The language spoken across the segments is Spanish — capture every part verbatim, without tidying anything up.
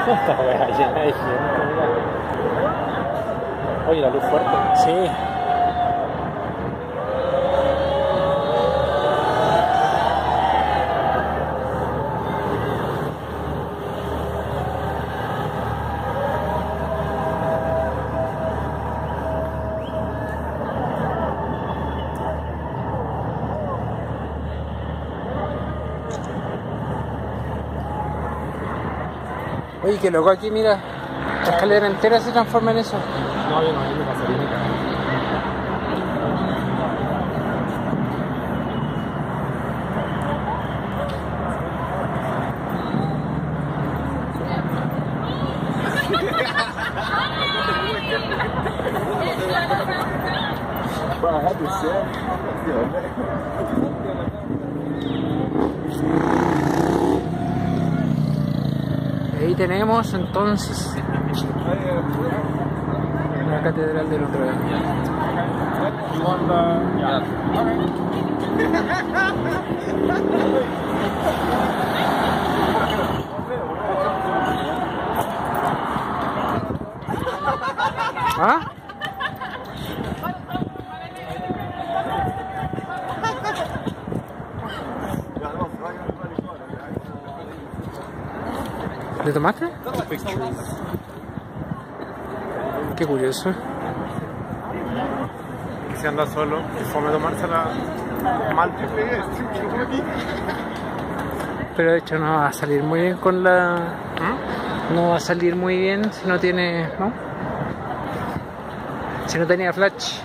Esta wea llena de gente, mira. Oye, la luz fuerte. Sí. Oye, qué loco aquí, mira. La escalera entera se transforma en eso. No, yo no, yo me pasaría ni cagando. Ahí tenemos entonces la catedral de Notre Dame. ¿Ah? ¿Le tomaste? Qué curioso. Que se anda solo, que fome tomársela mal. Pero de hecho no va a salir muy bien con la... ¿Mm? No va a salir muy bien si no tiene... ¿no? Si no tenía flash.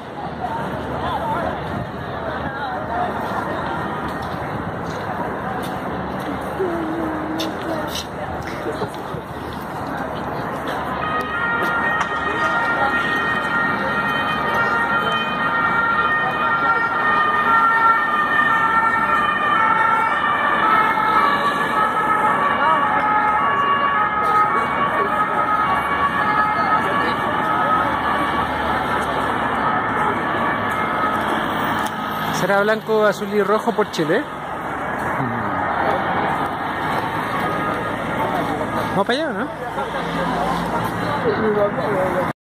¿Será blanco, azul y rojo por Chile? Vamos para allá, ¿no?